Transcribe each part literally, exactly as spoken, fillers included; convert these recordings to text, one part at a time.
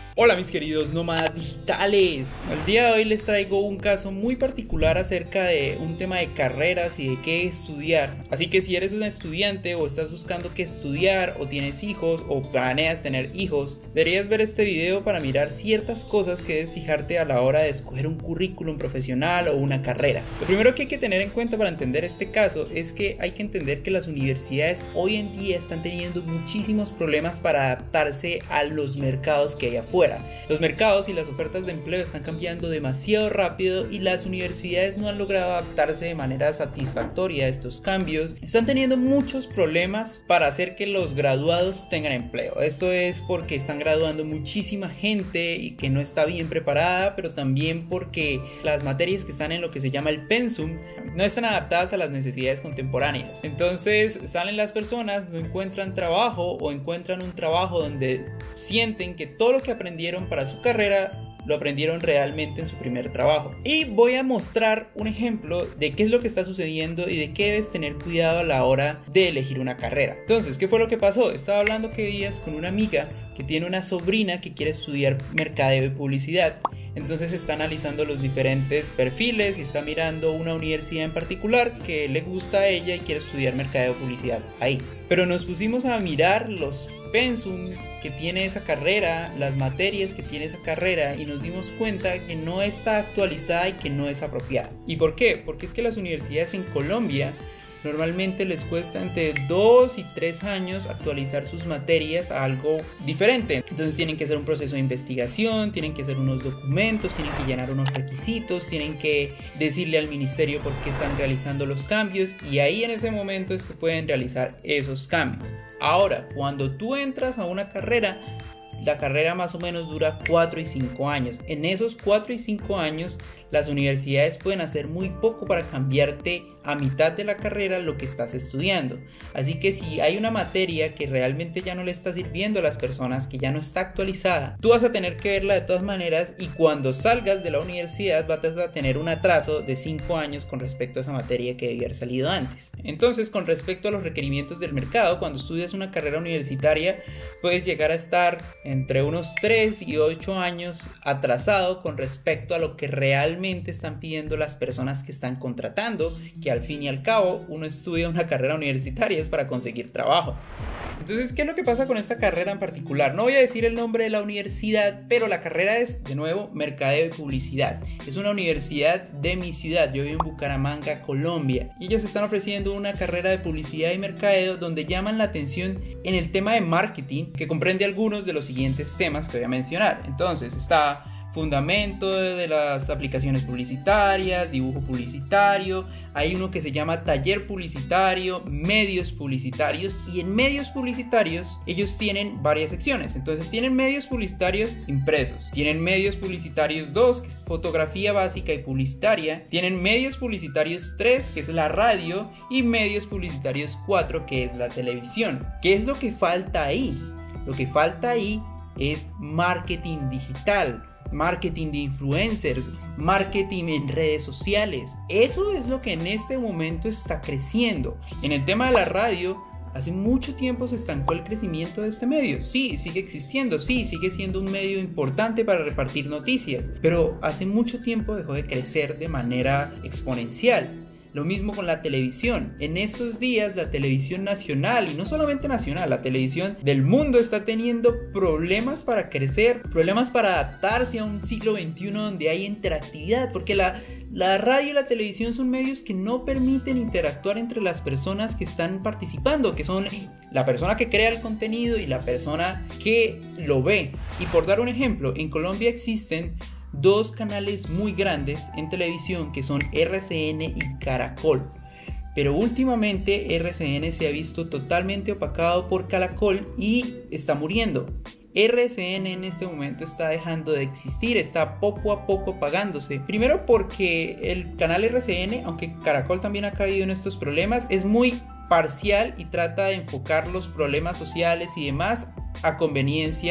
Hola mis queridos nómadas digitales, el día de hoy les traigo un caso muy particular acerca de un tema de carreras y de qué estudiar. Así que si eres un estudiante o estás buscando qué estudiar o tienes hijos o planeas tener hijos, deberías ver este video para mirar ciertas cosas que debes fijarte a la hora de escoger un currículum profesional o una carrera. Lo primero que hay que tener en cuenta para entender este caso es que hay que entender que las universidades hoy en día están teniendo muchísimos problemas para adaptarse a los mercados que hay afuera. Los mercados y las ofertas de empleo están cambiando demasiado rápido y las universidades no han logrado adaptarse de manera satisfactoria a estos cambios. Están teniendo muchos problemas para hacer que los graduados tengan empleo. Esto es porque están graduando muchísima gente y que no está bien preparada, pero también porque las materias que están en lo que se llama el pensum no están adaptadas a las necesidades contemporáneas. Entonces salen las personas, no encuentran trabajo o encuentran un trabajo donde sienten que todo lo que aprendieron para su carrera lo aprendieron realmente en su primer trabajo. Y voy a mostrar un ejemplo de qué es lo que está sucediendo y de qué debes tener cuidado a la hora de elegir una carrera. Entonces, ¿qué fue lo que pasó? Estaba hablando que días con una amiga que tiene una sobrina que quiere estudiar mercadeo y publicidad. Entonces está analizando los diferentes perfiles y está mirando una universidad en particular que le gusta a ella y quiere estudiar mercadeo y publicidad ahí. Pero nos pusimos a mirar los pensum que tiene esa carrera, las materias que tiene esa carrera, y nos dimos cuenta que no está actualizada y que no es apropiada. ¿Y por qué? Porque es que las universidades en Colombia normalmente les cuesta entre dos y tres años actualizar sus materias a algo diferente. Entonces tienen que hacer un proceso de investigación, tienen que hacer unos documentos, tienen que llenar unos requisitos, tienen que decirle al ministerio por qué están realizando los cambios, y ahí en ese momento es que pueden realizar esos cambios. Ahora, cuando tú entras a una carrera, la carrera más o menos dura cuatro y cinco años. En esos cuatro y cinco años las universidades pueden hacer muy poco para cambiarte a mitad de la carrera lo que estás estudiando. Así que si hay una materia que realmente ya no le está sirviendo a las personas, que ya no está actualizada, tú vas a tener que verla de todas maneras, y cuando salgas de la universidad vas a tener un atraso de cinco años con respecto a esa materia que debió haber salido antes. Entonces, con respecto a los requerimientos del mercado, cuando estudias una carrera universitaria puedes llegar a estar entre unos tres y ocho años atrasado con respecto a lo que realmente están pidiendo las personas que están contratando, que al fin y al cabo uno estudia una carrera universitaria es para conseguir trabajo. Entonces, ¿qué es lo que pasa con esta carrera en particular? No voy a decir el nombre de la universidad, pero la carrera es, de nuevo, mercadeo y publicidad. Es una universidad de mi ciudad. Yo vivo en Bucaramanga, Colombia, y ellos están ofreciendo una carrera de publicidad y mercadeo donde llaman la atención en el tema de marketing, que comprende algunos de los siguientes temas que voy a mencionar. Entonces está fundamento de las aplicaciones publicitarias, dibujo publicitario, hay uno que se llama taller publicitario, medios publicitarios, y en medios publicitarios ellos tienen varias secciones. Entonces tienen medios publicitarios impresos, tienen medios publicitarios dos, que es fotografía básica y publicitaria, tienen medios publicitarios tres, que es la radio, y medios publicitarios cuatro, que es la televisión. ¿Qué es lo que falta ahí? Lo que falta ahí es marketing digital, marketing de influencers, marketing en redes sociales. Eso es lo que en este momento está creciendo. En el tema de la radio, hace mucho tiempo se estancó el crecimiento de este medio. Sí, sigue existiendo, sí, sigue siendo un medio importante para repartir noticias, pero hace mucho tiempo dejó de crecer de manera exponencial. Lo mismo con la televisión. En estos días la televisión nacional, y no solamente nacional, la televisión del mundo está teniendo problemas para crecer, problemas para adaptarse a un siglo veintiuno donde hay interactividad, porque la, la radio y la televisión son medios que no permiten interactuar entre las personas que están participando, que son la persona que crea el contenido y la persona que lo ve. Y por dar un ejemplo, en Colombia existen dos canales muy grandes en televisión que son R C N y Caracol, pero últimamente R C N se ha visto totalmente opacado por Caracol y está muriendo. R C N en este momento está dejando de existir, está poco a poco apagándose. Primero porque el canal R C N, aunque Caracol también ha caído en estos problemas, es muy parcial y trata de enfocar los problemas sociales y demás a conveniencia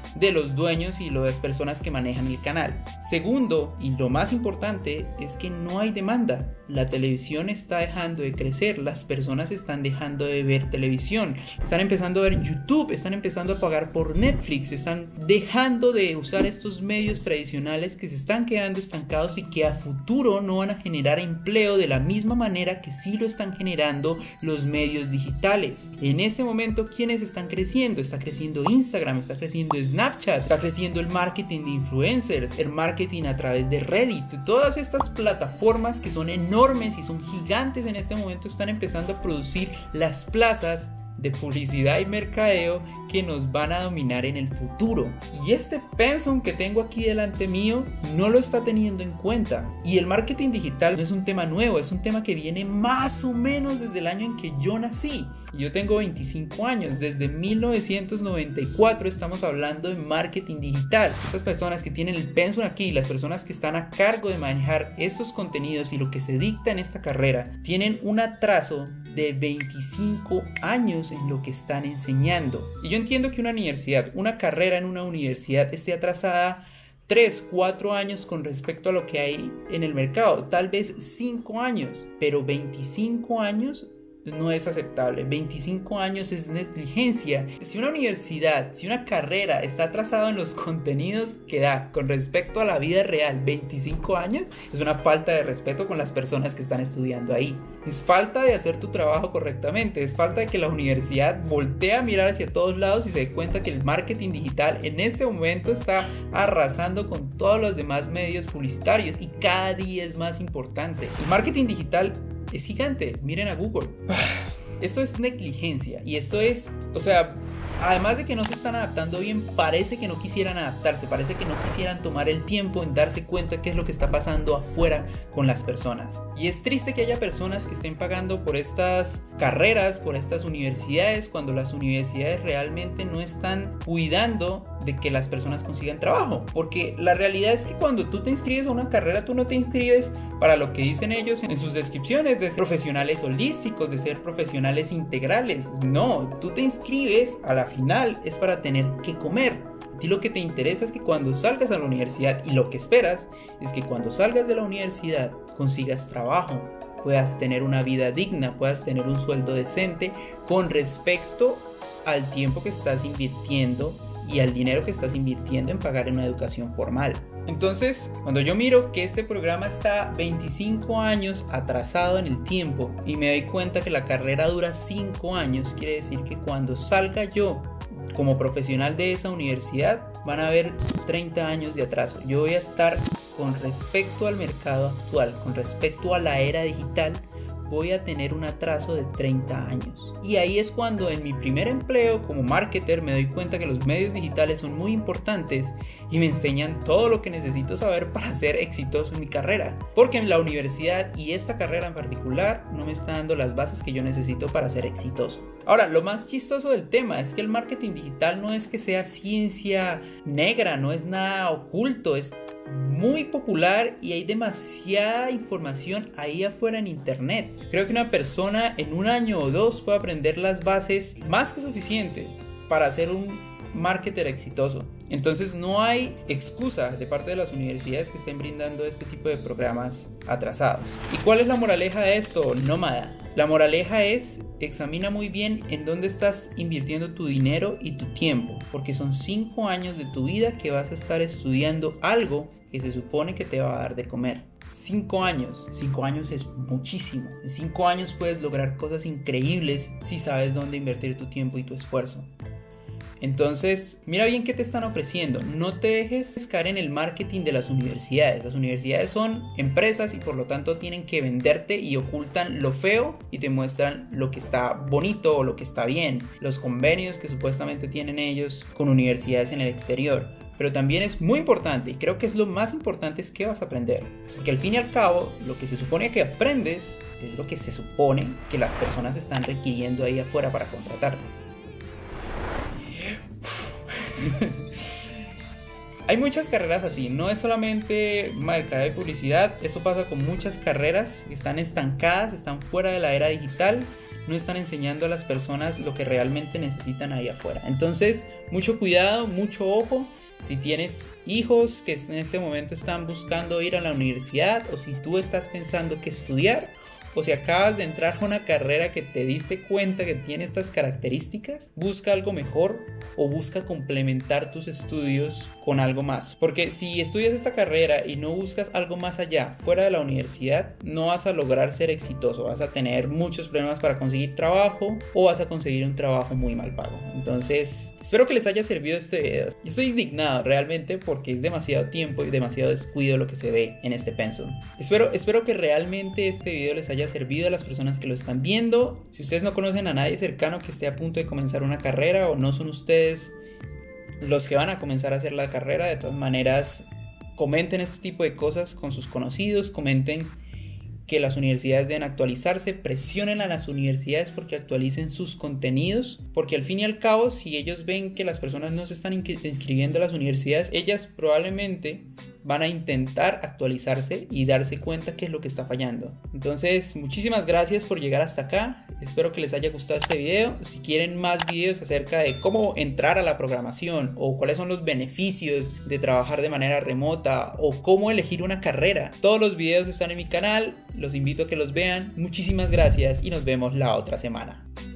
de los dueños y las personas que manejan el canal. Segundo, y lo más importante, es que no hay demanda. La televisión está dejando de crecer, las personas están dejando de ver televisión, están empezando a ver YouTube, están empezando a pagar por Netflix, están dejando de usar estos medios tradicionales que se están quedando estancados y que a futuro no van a generar empleo de la misma manera que sí lo están generando los medios digitales. En este momento, ¿quiénes están creciendo? Está creciendo Instagram, está creciendo Snapchat, está creciendo el marketing de influencers, el marketing a través de Reddit. Todas estas plataformas que son enormes y son gigantes en este momento están empezando a producir las plazas de publicidad y mercadeo que nos van a dominar en el futuro. Y este pensum que tengo aquí delante mío no lo está teniendo en cuenta. Y el marketing digital no es un tema nuevo, es un tema que viene más o menos desde el año en que yo nací. Yo tengo veinticinco años, desde mil novecientos noventa y cuatro estamos hablando de marketing digital. Estas personas que tienen el pensum aquí, las personas que están a cargo de manejar estos contenidos y lo que se dicta en esta carrera, tienen un atraso de veinticinco años en lo que están enseñando. Y yo entiendo que una universidad, una carrera en una universidad esté atrasada tres, cuatro años con respecto a lo que hay en el mercado, tal vez cinco años, pero veinticinco años no es aceptable. veinticinco años es negligencia. Si una universidad, si una carrera está atrasada en los contenidos que da con respecto a la vida real, veinticinco años, es una falta de respeto con las personas que están estudiando ahí. Es falta de hacer tu trabajo correctamente, es falta de que la universidad voltee a mirar hacia todos lados y se dé cuenta que el marketing digital en este momento está arrasando con todos los demás medios publicitarios y cada día es más importante. El marketing digital es gigante, miren a Google. Esto es negligencia y esto es, o sea, además de que no se están adaptando bien, parece que no quisieran adaptarse, parece que no quisieran tomar el tiempo en darse cuenta qué es lo que está pasando afuera con las personas. Y es triste que haya personas que estén pagando por estas carreras, por estas universidades, cuando las universidades realmente no están cuidando de que las personas consigan trabajo. Porque la realidad es que cuando tú te inscribes a una carrera, tú no te inscribes para lo que dicen ellos en sus descripciones de ser profesionales holísticos, de ser profesionales integrales. No, tú te inscribes a la final es para tener que comer. A ti lo que te interesa es que cuando salgas a la universidad, y lo que esperas es que cuando salgas de la universidad consigas trabajo, puedas tener una vida digna, puedas tener un sueldo decente con respecto al tiempo que estás invirtiendo y al dinero que estás invirtiendo en pagar una educación formal. Entonces, cuando yo miro que este programa está veinticinco años atrasado en el tiempo y me doy cuenta que la carrera dura cinco años, quiere decir que cuando salga yo como profesional de esa universidad van a haber treinta años de atraso. Yo voy a estar con respecto al mercado actual, con respecto a la era digital, voy a tener un atraso de treinta años. Y ahí es cuando en mi primer empleo como marketer me doy cuenta que los medios digitales son muy importantes y me enseñan todo lo que necesito saber para ser exitoso en mi carrera. Porque en la universidad y esta carrera en particular no me está dando las bases que yo necesito para ser exitoso. Ahora, lo más chistoso del tema es que el marketing digital no es que sea ciencia negra, no es nada oculto, es muy popular y hay demasiada información ahí afuera en internet. Creo que una persona en un año o dos puede aprender las bases más que suficientes para ser un marketer exitoso. Entonces no hay excusa de parte de las universidades que estén brindando este tipo de programas atrasados. ¿Y cuál es la moraleja de esto, nómada? La moraleja es: examina muy bien en dónde estás invirtiendo tu dinero y tu tiempo, porque son cinco años de tu vida que vas a estar estudiando algo que se supone que te va a dar de comer. Cinco años, cinco años es muchísimo. En cinco años puedes lograr cosas increíbles si sabes dónde invertir tu tiempo y tu esfuerzo. Entonces, mira bien qué te están ofreciendo. No te dejes caer en el marketing de las universidades. Las universidades son empresas y por lo tanto tienen que venderte y ocultan lo feo y te muestran lo que está bonito o lo que está bien. Los convenios que supuestamente tienen ellos con universidades en el exterior. Pero también es muy importante, y creo que es lo más importante, es qué vas a aprender. Porque al fin y al cabo, lo que se supone que aprendes es lo que se supone que las personas están requiriendo ahí afuera para contratarte. Hay muchas carreras así, no es solamente mercadeo y publicidad, eso pasa con muchas carreras que están estancadas, están fuera de la era digital no están enseñando a las personas lo que realmente necesitan ahí afuera. Entonces, mucho cuidado, mucho ojo. Si tienes hijos que en este momento están buscando ir a la universidad, o si tú estás pensando qué estudiar, o si acabas de entrar a una carrera que te diste cuenta que tiene estas características, busca algo mejor o busca complementar tus estudios con algo más. Porque si estudias esta carrera y no buscas algo más allá, fuera de la universidad, no vas a lograr ser exitoso. Vas a tener muchos problemas para conseguir trabajo o vas a conseguir un trabajo muy mal pago. Entonces, espero que les haya servido este video. Yo estoy indignado realmente porque es demasiado tiempo y demasiado descuido lo que se ve en este pensum. Espero, espero que realmente este video les haya servido a las personas que lo están viendo. Si ustedes no conocen a nadie cercano que esté a punto de comenzar una carrera o no son ustedes los que van a comenzar a hacer la carrera, de todas maneras comenten este tipo de cosas con sus conocidos, comenten que las universidades deben actualizarse, presionen a las universidades porque actualicen sus contenidos, porque al fin y al cabo, si ellos ven que las personas no se están inscribiendo a las universidades, ellas probablemente van a intentar actualizarse y darse cuenta qué es lo que está fallando. Entonces, muchísimas gracias por llegar hasta acá. Espero que les haya gustado este video. Si quieren más videos acerca de cómo entrar a la programación o cuáles son los beneficios de trabajar de manera remota o cómo elegir una carrera, todos los videos están en mi canal. Los invito a que los vean. Muchísimas gracias y nos vemos la otra semana.